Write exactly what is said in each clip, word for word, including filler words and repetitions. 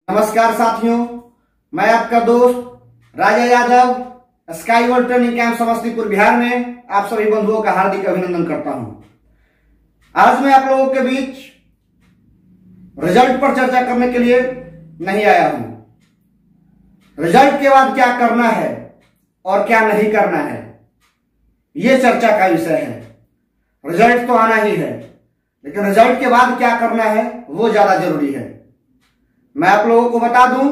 नमस्कार साथियों, मैं आपका दोस्त Raja Yadav sky world training camp Samastipur Bihar में आप सभी बंधुओं का हार्दिक अभिनंदन करता हूं। आज मैं आप लोगों के बीच रिजल्ट पर चर्चा करने के लिए नहीं आया हूं। रिजल्ट के बाद क्या करना है और क्या नहीं करना है, यह चर्चा का विषय है। रिजल्ट तो आना ही है, लेकिन रिजल्ट के बाद क्या करना है वो ज्यादा जरूरी है। मैं आप लोगों को बता दूं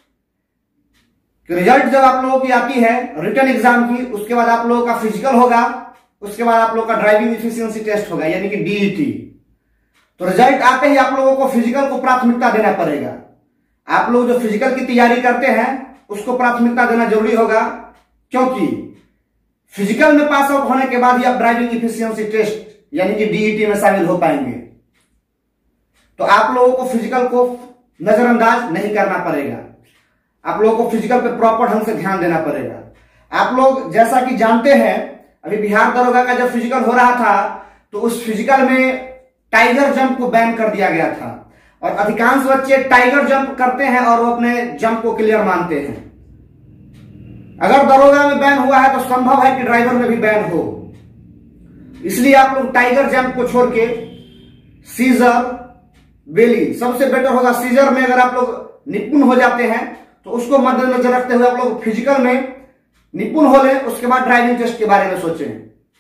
कि रिजल्ट जब आप लोगों की आती है रिटन एग्जाम की, उसके बाद आप लोगों का फिजिकल होगा, उसके बाद आप लोगों का ड्राइविंग एफिशिएंसी टेस्ट होगा यानी कि डीईटी। तो रिजल्ट आते ही आप लोगों को फिजिकल को प्राथमिकता देना पड़ेगा। आप लोग जो फिजिकल की तैयारी करते हैं उसको प्राथमिकता देना जरूरी होगा, क्योंकि फिजिकल में पास आउट होने के बाद ही आप ड्राइविंग एफिशिएंसी टेस्ट यानी कि डीईटी में शामिल हो पाएंगे। तो आप लोगों को फिजिकल को नजरअंदाज नहीं करना पड़ेगा। आप लोगों को फिजिकल पे प्रॉपर ढंग से ध्यान देना पड़ेगा। आप लोग जैसा कि जानते हैं, अभी बिहार दरोगा का जब फिजिकल हो रहा था तो उस फिजिकल में टाइगर जंप को बैन कर दिया गया था, और अधिकांश बच्चे टाइगर जंप करते हैं और वो अपने जंप को क्लियर मानते हैं। अगर दरोगा में बैन हुआ है तो संभव है कि ड्राइवर में भी बैन हो। इसलिए आप लोग टाइगर जंप को छोड़ के सीजर, बेली, सबसे बेटर होगा सीजर में अगर आप लोग निपुण हो जाते हैं तो उसको मद्देनजर रखते हुए आप लोग फिजिकल में निपुण हो लें, उसके बाद ड्राइविंग टेस्ट के बारे में सोचें।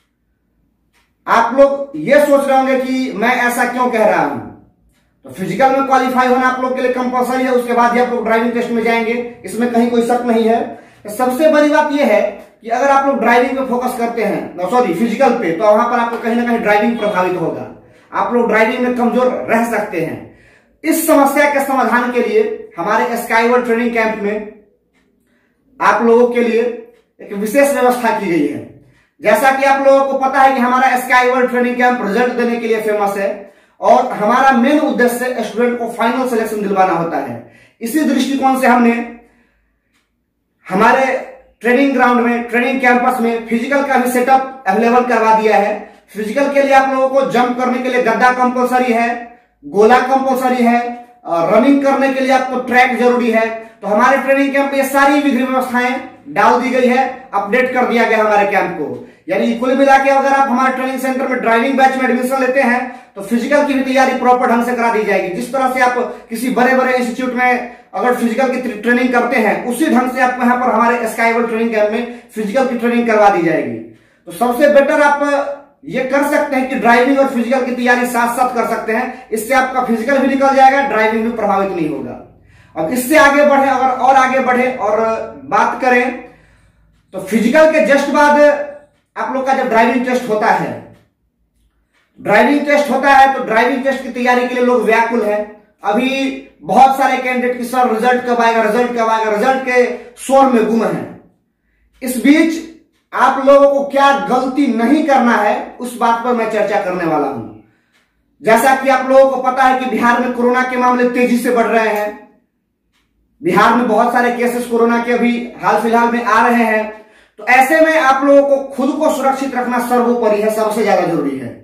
आप लोग ये सोच रहे होंगे कि मैं ऐसा क्यों कह रहा हूं। तो फिजिकल में क्वालिफाई होना आप लोग के लिए कंपलसरी है, उसके बाद ही आप लोग ड्राइविंग टेस्ट में जाएंगे, इसमें कहीं कोई शक नहीं है। सबसे बड़ी बात यह है कि अगर आप लोग ड्राइविंग पे फोकस करते हैं, सॉरी फिजिकल पे, तो वहां पर आपको कहीं ना कहीं ड्राइविंग प्रभावित होगा, आप लोग ड्राइविंग में कमजोर रह सकते हैं। इस समस्या के समाधान के लिए हमारे स्काई वर्ल्ड ट्रेनिंग कैंप में आप लोगों के लिए एक विशेष व्यवस्था की गई है। जैसा कि आप लोगों को पता है कि हमारा sky world training camp result देने के लिए फेमस है, और हमारा मेन उद्देश्य स्टूडेंट को फाइनल सिलेक्शन दिलवाना होता है। इसी दृष्टिकोण से हमने हमारे ट्रेनिंग ग्राउंड में, ट्रेनिंग कैंपस में फिजिकल का भी सेटअप अवेलेबल करवा दिया है। फिजिकल के लिए आप लोगों को जंप करने के लिए गद्दा कंपलसरी है, गोला कंपलसरी है, रनिंग करने के लिए आपको ट्रैक जरूरी है। तो हमारे ट्रेनिंग कैंप में ये सारी विधि व्यवस्थाएं डाल दी गई है, अपडेट कर दिया गया हमारे कैंप को। यानी कुल मिला के अगर आप हमारे ट्रेनिंग सेंटर में ड्राइविंग बैच में एडमिशन लेते हैं तो फिजिकल की भी तैयारी प्रॉपर ढंग से करा दी जाएगी। जिस तरह से आप किसी बड़े बड़े इंस्टीट्यूट में अगर फिजिकल की ट्रेनिंग करते हैं, उसी ढंग से आपको यहाँ पर हमारे स्काई वर्ल्ड ट्रेनिंग कैंप में फिजिकल की ट्रेनिंग करवा दी जाएगी। तो सबसे बेटर आप ये कर सकते हैं कि ड्राइविंग और फिजिकल की तैयारी साथ साथ कर सकते हैं। इससे आपका फिजिकल भी निकल जाएगा, ड्राइविंग भी प्रभावित नहीं होगा। अब इससे आगे बढ़े, अगर और आगे बढ़े और बात करें तो फिजिकल के जस्ट बाद आप लोग का जब ड्राइविंग टेस्ट होता है, ड्राइविंग टेस्ट होता है तो ड्राइविंग टेस्ट की तैयारी के लिए लोग व्याकुल है। अभी बहुत सारे कैंडिडेट की सर रिजल्ट कब आएगा, रिजल्ट कब आएगा, रिजल्ट के शोर में गुम है। इस बीच आप लोगों को क्या गलती नहीं करना है उस बात पर मैं चर्चा करने वाला हूं। जैसा कि आप लोगों को पता है कि बिहार में कोरोना के मामले तेजी से बढ़ रहे हैं। बिहार में बहुत सारे केसेस कोरोना के अभी हाल फिलहाल में आ रहे हैं। तो ऐसे में आप लोगों को खुद को सुरक्षित रखना सर्वोपरि है, सबसे ज्यादा जरूरी है।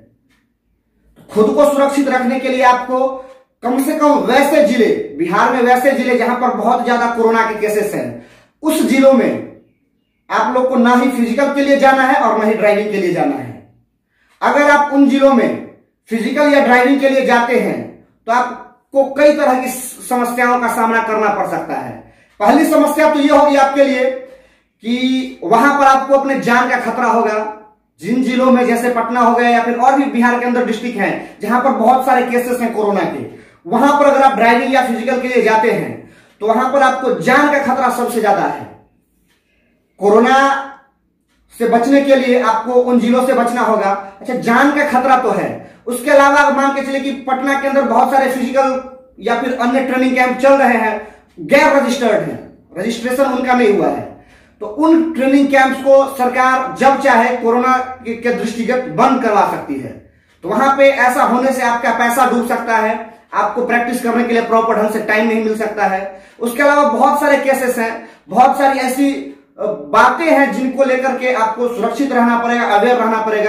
खुद को सुरक्षित रखने के लिए आपको कम से कम वैसे जिले, बिहार में वैसे जिले जहां पर बहुत ज्यादा कोरोना के केसेस हैं, उस जिलों में आप लोग को ना ही फिजिकल के लिए जाना है और ना ही ड्राइविंग के लिए जाना है। अगर आप उन जिलों में फिजिकल या ड्राइविंग के लिए जाते हैं तो आपको कई तरह की समस्याओं का सामना करना पड़ सकता है। पहली समस्या तो यह होगी आपके लिए कि वहां पर आपको अपने जान का खतरा होगा। जिन जिलों में जैसे पटना हो गया या फिर और भी बिहार के अंदर डिस्ट्रिक्ट हैं जहां पर बहुत सारे केसेस हैं कोरोना के, वहां पर अगर आप ड्राइविंग या फिजिकल के लिए जाते हैं तो वहां पर आपको जान का खतरा सबसे ज्यादा है। कोरोना से बचने के लिए आपको उन जिलों से बचना होगा। अच्छा, जान का खतरा तो है, उसके अलावा मान के चलिए कि पटना के अंदर बहुत सारे फिजिकल या फिर अन्य ट्रेनिंग कैंप चल रहे हैं, गैर रजिस्टर्ड हैं, रजिस्ट्रेशन उनका नहीं हुआ है। तो उन ट्रेनिंग कैंप्स को सरकार जब चाहे कोरोना के, के दृष्टिगत बंद करवा सकती है। तो वहां पे ऐसा होने से आपका पैसा डूब सकता है, आपको प्रैक्टिस करने के लिए प्रॉपर ढंग से टाइम नहीं मिल सकता है। उसके अलावा बहुत सारे केसेस हैं, बहुत सारी ऐसी बातें हैं जिनको लेकर के आपको सुरक्षित रहना पड़ेगा, अवेयर रहना पड़ेगा।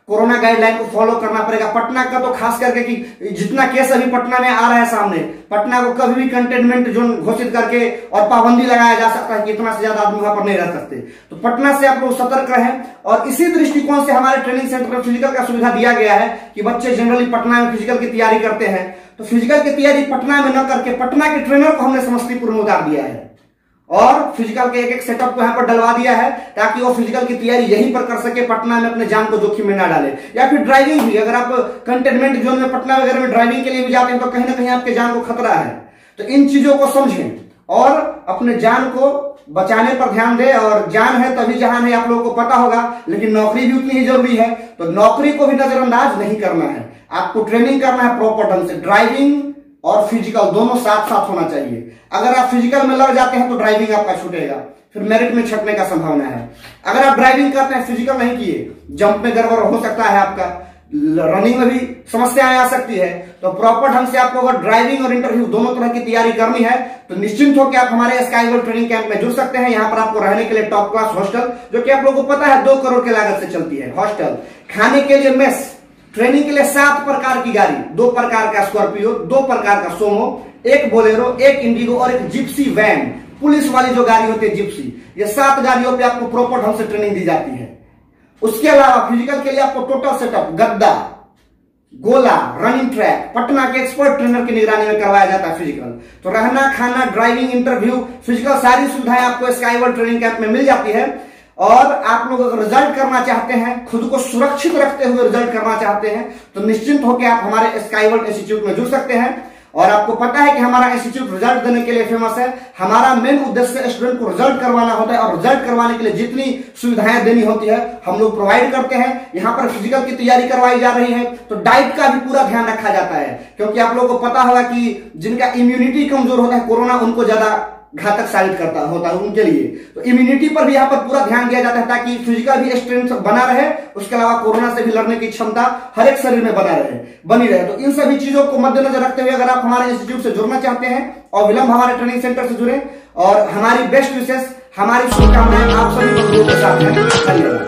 कोरोना गाइडलाइन को फॉलो करना पड़ेगा। पटना का तो खास करके कि जितना केस अभी पटना में आ रहा है सामने, पटना को कभी भी कंटेनमेंट जोन घोषित करके और पाबंदी लगाया जा सकता है कि इतना से ज्यादा आदमी वहां पर नहीं रह सकते। तो पटना से आप लोग सतर्क रहें। और इसी दृष्टिकोण से हमारे ट्रेनिंग सेंटर में फिजिकल का सुविधा दिया गया है कि बच्चे जनरली पटना में फिजिकल की तैयारी करते हैं, तो फिजिकल की तैयारी पटना में न करके पटना के ट्रेनर को हमने समस्तीपुर में उतार दिया है और फिजिकल के एक एक सेटअप को यहाँ पर डलवा दिया है ताकि वो फिजिकल की तैयारी यहीं पर कर सके, पटना में अपने जान को जोखिम में ना डाले। या फिर ड्राइविंग भी, अगर आप कंटेनमेंट जोन में पटना वगैरह में ड्राइविंग के लिए भी जाते हैं तो कहीं ना कहीं आपके जान को खतरा है। तो इन चीजों को समझें और अपने जान को बचाने पर ध्यान दें। और जान है तभी जहान है, आप लोगों को पता होगा, लेकिन नौकरी भी उतनी ही जरूरी है। तो नौकरी को भी नजरअंदाज नहीं करना है, आपको ट्रेनिंग करना है प्रॉपर ढंग से। ड्राइविंग और फिजिकल दोनों साथ साथ होना चाहिए। अगर आप फिजिकल में लग जाते हैं तो ड्राइविंग आपका छूटेगा, फिर मेरिट में छटने का संभावना है। अगर आप ड्राइविंग करते हैं, फिजिकल नहीं किए, जंप में गड़बड़ हो सकता है, आपका रनिंग में भी समस्याएं आ सकती है। तो प्रॉपर ढंग से आपको अगर ड्राइविंग और इंटरव्यू दोनों तरह की तैयारी करनी है तो निश्चिंत होकर आप हमारे स्काईवर्ल्ड ट्रेनिंग कैंप में जुड़ सकते हैं। यहाँ पर आपको रहने के लिए टॉप क्लास हॉस्टल, जो कि आप लोगों को पता है दो करोड़ के लागत से चलती है हॉस्टल, खाने के लिए मेस, ट्रेनिंग के लिए सात प्रकार की गाड़ी, दो प्रकार का स्कॉर्पियो, दो प्रकार का सोमो, एक बोलेरो, एक इंडिगो और एक जिप्सी वैन, पुलिस वाली जो गाड़ी होती है जिप्सी, ये सात गाड़ियों पे आपको प्रॉपर ढंग से ट्रेनिंग दी जाती है। उसके अलावा फिजिकल के लिए आपको टोटल सेटअप, गद्दा, गोला, रनिंग ट्रैक पटना के एक्सपर्ट ट्रेनर की निगरानी में करवाया जाता है फिजिकल। तो रहना, खाना, ड्राइविंग, इंटरव्यू, फिजिकल सारी सुविधाएं आपको स्काईवर्ल्ड ट्रेनिंग कैंप में मिल जाती है। और आप लोग अगर रिजल्ट करना चाहते हैं, खुद को सुरक्षित रखते हुए रिजल्ट करना चाहते हैं, तो निश्चिंत होकर आप हमारे स्काईवर्ल्ड इंस्टीट्यूट में जुड़ सकते हैं। और आपको पता है कि हमारा इंस्टीट्यूट रिजल्ट देने के लिए फेमस है। हमारा मेन उद्देश्य स्टूडेंट को रिजल्ट करवाना होता है और रिजल्ट करवाने के लिए जितनी सुविधाएं देनी होती है हम लोग प्रोवाइड करते हैं। यहाँ पर फिजिकल की तैयारी करवाई जा रही है तो डाइट का भी पूरा ध्यान रखा जाता है, क्योंकि आप लोगों को पता होगा कि जिनका इम्यूनिटी कमजोर होता है, कोरोना उनको ज्यादा घातक साबित करता होता है उनके लिए। तो इम्यूनिटी पर भी यहाँ पर पूरा ध्यान दिया जाता है ताकि फिजिकल भी स्ट्रेंथ बना रहे, उसके अलावा कोरोना से भी लड़ने की क्षमता हर एक शरीर में बना रहे बनी रहे। तो इन सभी चीजों को मद्देनजर रखते हुए अगर आप हमारे इंस्टीट्यूट से जुड़ना चाहते हैं और विलंब हमारे ट्रेनिंग सेंटर से जुड़े। और हमारी बेस्ट विशेष, हमारी शुभकामनाएं आप सभी बंधुओं के साथ है। धन्यवाद।